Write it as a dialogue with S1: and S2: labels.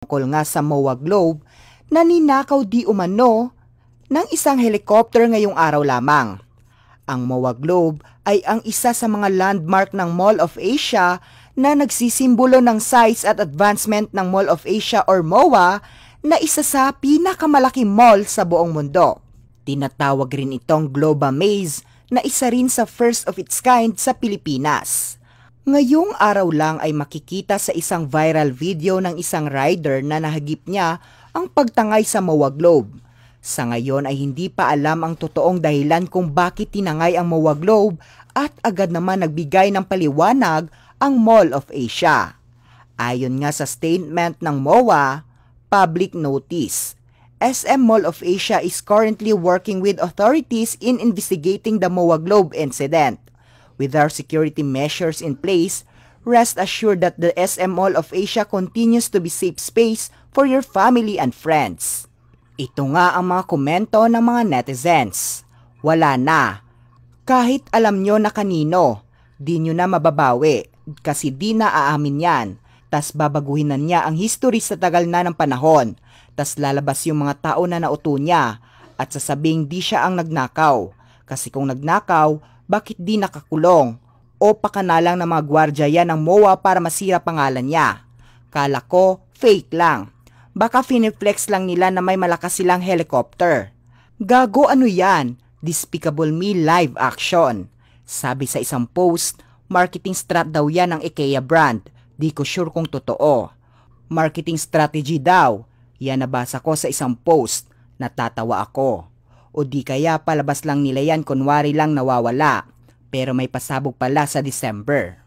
S1: tungkol nga sa MOA Globe na ninakaw di umano ng isang helicopter ngayong araw lamang. Ang MOA Globe ay ang isa sa mga landmark ng Mall of Asia na nagsisimbolo ng size at advancement ng Mall of Asia or MOA na isa sa pinakamalaking mall sa buong mundo. Tinatawag rin itong Globe Maze na isa rin sa first of its kind sa Pilipinas. Ngayong araw lang ay makikita sa isang viral video ng isang rider na nahagip niya ang pagtangay sa MOA Globe. Sa ngayon ay hindi pa alam ang totoong dahilan kung bakit tinangay ang MOA Globe at agad naman nagbigay ng paliwanag ang Mall of Asia. Ayon nga sa statement ng MOA, public notice. SM Mall of Asia is currently working with authorities in investigating the MOA Globe incident. With our security measures in place, rest assured that the SM Mall of Asia continues to be safe space for your family and friends. Ito nga ang mga komento ng mga netizens. Wala na. Kahit alam nyo na kanino, di nyo na mababawi kasi di na aamin yan. Tas babaguhin na niya ang history sa tagal na ng panahon. Tas lalabas yung mga tao na nauto niya at sasabing di siya ang nagnakaw. Kasi kung nagnakaw, bakit di nakakulong? O pakanalang ng mga gwardya yan ng MOA para masira pangalan niya? Kala ko, fake lang. Baka finiflex lang nila na may malakas silang helicopter. Gago ano yan? Despicable Me live action. Sabi sa isang post, marketing strat daw yan ng IKEA brand. Di ko sure kung totoo. Marketing strategy daw. Yan nabasa ko sa isang post. Natatawa ako. O di kaya palabas lang nila yan kunwari lang nawawala. Pero may pasabog pala sa December.